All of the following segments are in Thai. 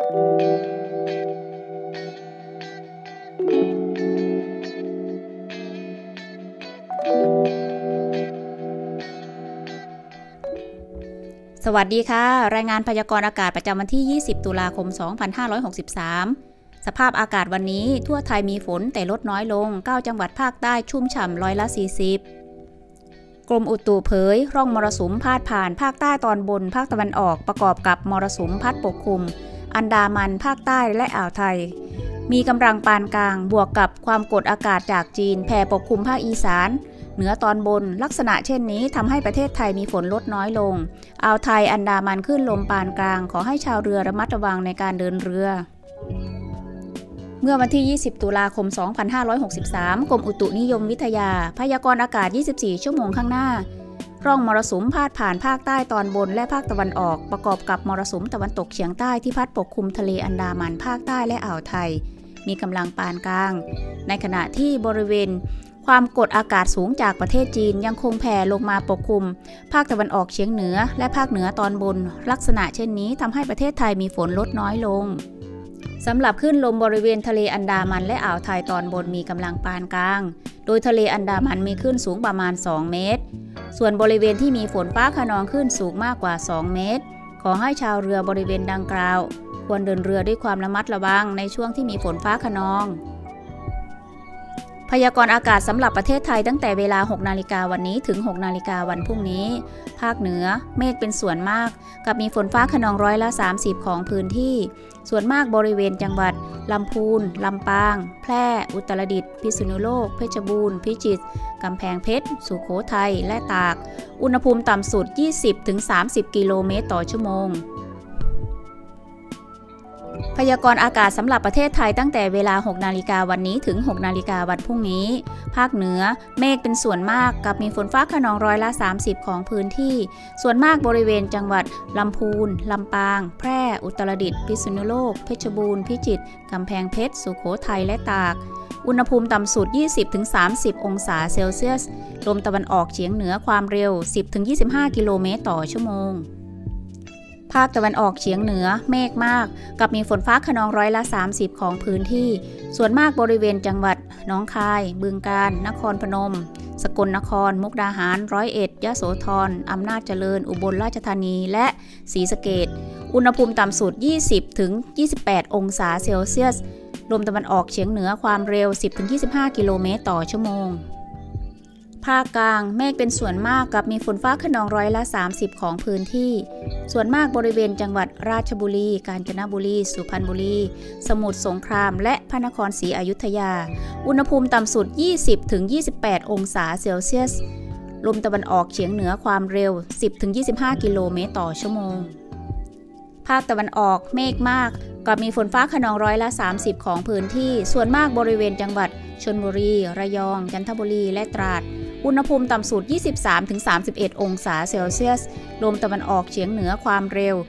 สวัสดีค่ะรายงานพยากรณ์อากาศประจำวันที่ 20 ตุลาคม 2563 สภาพอากาศวันนี้ทั่วไทยมีฝนแต่ลดน้อยลง 9 จังหวัดภาคใต้ชุ่มฉ่ำ40%กรมอุตุเผยร่องมรสุมพาดผ่านภาคใต้ตอนบนภาคตะวันออกประกอบกับมรสุมพัดปกคลุมอันดามันภาคใต้และอ่าวไทยมีกำลังปานกลางบวกกับความกดอากาศจากจีนแผ่ปกคลุมภาคอีสานเหนือตอนบนลักษณะเช่นนี้ทำให้ประเทศไทยมีฝนลดน้อยลงอ่าวไทยอันดามันขึ้นลมปานกลางขอให้ชาวเรือระมัดระวังในการเดินเรือเมื่อวันที่ 20 ตุลาคม 2563 กรมอุตุนิยมวิทยาพยากรณ์อากาศ 24 ชั่วโมงข้างหน้าร่องมรสุมพาดผ่านภาคใต้ตอนบนและภาคตะวันออกประกอบกับมรสุมตะวันตกเฉียงใต้ที่พัดปกคลุมทะเลอันดามันภาคใต้และอ่าวไทยมีกำลังปานกลางในขณะที่บริเวณความกดอากาศสูงจากประเทศจีนยังคงแผ่ลงมาปกคลุมภาคตะวันออกเฉียงเหนือและภาคเหนือตอนบนลักษณะเช่นนี้ทำให้ประเทศไทยมีฝนลดน้อยลงสำหรับคลื่นลมบริเวณทะเลอันดามันและอ่าวไทยตอนบนมีกำลังปานกลางโดยทะเลอันดามันมีคลื่นสูงประมาณ2 เมตรส่วนบริเวณที่มีฝนฟ้าคะนองคลื่นสูงมากกว่า2 เมตรขอให้ชาวเรือบริเวณดังกล่าวควรเดินเรือด้วยความระมัดระวังในช่วงที่มีฝนฟ้าคะนองพยากรณ์อากาศสำหรับประเทศไทยตั้งแต่เวลา 6 นาฬิกาวันนี้ถึง 6 นาฬิกาวันพรุ่งนี้ภาคเหนือเมฆเป็นส่วนมากกับมีฝนฟ้าคะนอง30%ของพื้นที่ส่วนมากบริเวณจังหวัดลำพูนลำปางแพร่อุตรดิตถ์พิษณุโลกเพชรบูรณ์พิจิตรกำแพงเพชรสุโขทัยและตากอุณหภูมิต่ำสุด 20-30 กิโลเมตรต่อชั่วโมงพยากรณ์อากาศสำหรับประเทศไทยตั้งแต่เวลา 6 นาฬิกาวันนี้ถึง 6 นาฬิกาวันพรุ่งนี้ภาคเหนือเมฆเป็นส่วนมากกับมีฝนฟ้าคะนอง30%ของพื้นที่ส่วนมากบริเวณจังหวัดลำพูนลำปางแพร่อุตรดิตถ์พิษณุโลกเพชรบูรณ์พิจิตรกำแพงเพชรสุโขทัยและตากอุณหภูมิต่ำสุด 20-30 องศาเซลเซียสลมตะวันออกเฉียงเหนือความเร็ว 10-25 กิโลเมตรต่อชั่วโมงภาคตะวันออกเฉียงเหนือเมฆมากกับมีฝนฟ้าคะนอง30%ของพื้นที่ส่วนมากบริเวณจังหวัดหนองคายบึงกาฬนครพนมสกลนครมุกดาหาร101ยโสธรอำนาจเจริญอุบลราชธานีและศรีสะเกษอุณหภูมิต่ำสุด 20-28 องศาเซลเซียสลมตะวันออกเฉียงเหนือความเร็ว 10-25 กิโลเมตรต่อชั่วโมงภาคกลางเมฆเป็นส่วนมากกับมีฝนฟ้าคะนอง30%ของพื้นที่ส่วนมากบริเวณจังหวัดราชบุรีกาญจนบุรีสุพรรณบุรีสมุทรสงครามและพระนครศรีอยุธยาอุณหภูมิต่ำสุด 20-28 องศาเซลเซียสลมตะวันออกเฉียงเหนือความเร็ว 10-25 กิโลเมตรต่อชั่วโมงภาคตะวันออกเมฆมากกับมีฝนฟ้าคะนอง30%ของพื้นที่ส่วนมากบริเวณจังหวัดชลบุรีระยองจันทบุรีและตราดอุณหภูมิต่ำสุด 23-31 องศาเซลเซียสลมตะวันออกเฉียงเหนือความเร็ว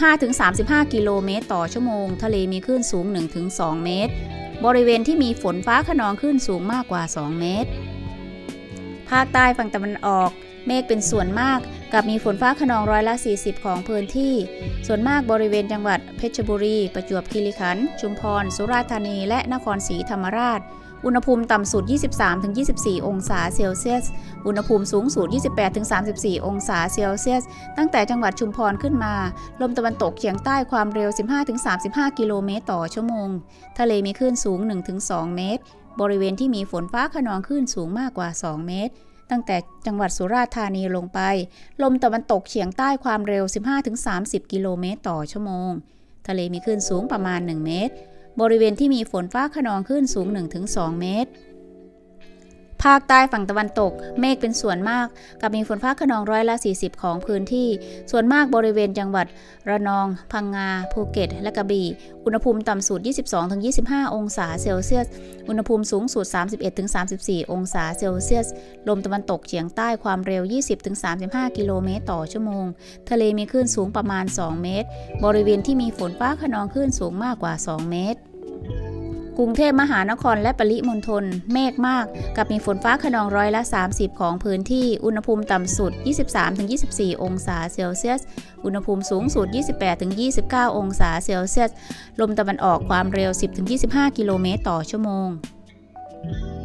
15-35 กิโลเมตรต่อชั่วโมงทะเลมีคลื่นสูง 1-2 เมตรบริเวณที่มีฝนฟ้าคะนองคลื่นสูงมากกว่า2 เมตรภาคใต้ฝั่งตะวันออกเมฆเป็นส่วนมากกับมีฝนฟ้าคะนอง40%ของพื้นที่ส่วนมากบริเวณจังหวัดเพชรบุรีประจวบคีรีขันธ์ชุมพรสุราษฎร์ธานีและนครศรีธรรมราชอุณหภูมิต่ำสุด 23-24 องศาเซลเซียสอุณหภูมิสูงสุด 28-34 องศาเซลเซียสตั้งแต่จังหวัดชุมพรขึ้นมาลมตะวันตกเฉียงใต้ความเร็ว 15-35 กิโลเมตรต่อชั่วโมงทะเลมีคลื่นสูง 1-2 เมตรบริเวณที่มีฝนฟ้าคะนองคลื่นสูงมากกว่า 2 เมตรตั้งแต่จังหวัดสุราษฎร์ธานีลงไปลมตะวันตกเฉียงใต้ความเร็ว 15-30 กิโลเมตรต่อชั่วโมงทะเลมีคลื่นสูงประมาณ 1 เมตรบริเวณที่มีฝนฟ้าคะนองคลื่นสูง 1-2 เมตรภาคใต้ฝั่งตะวันตกเมฆเป็นส่วนมากกับมีฝนฟ้าคะนอง40%ของพื้นที่ส่วนมากบริเวณจังหวัดระนองพังงาภูเก็ตและกระบี่อุณหภูมิต่ำสุด 22-25 องศาเซลเซียสอุณหภูมิสูงสุด 31-34 องศาเซลเซียสลมตะวันตกเฉียงใต้ความเร็ว 20-35 กิโลเมตรต่อชั่วโมงทะเลมีคลื่นสูงประมาณ2 เมตรบริเวณที่มีฝนฟ้าคะนองคลื่นสูงมากกว่า2 เมตรกรุงเทพมหานครและปริมณฑลเมฆมากกับมีฝนฟ้าคะนองร้อยละ30ของพื้นที่อุณหภูมิต่ำสุด 23-24 องศาเซลเซียสอุณหภูมิสูงสุด 28-29 องศาเซลเซียสลมตะวันออกความเร็ว 10-25 กิโลเมตรต่อชั่วโมง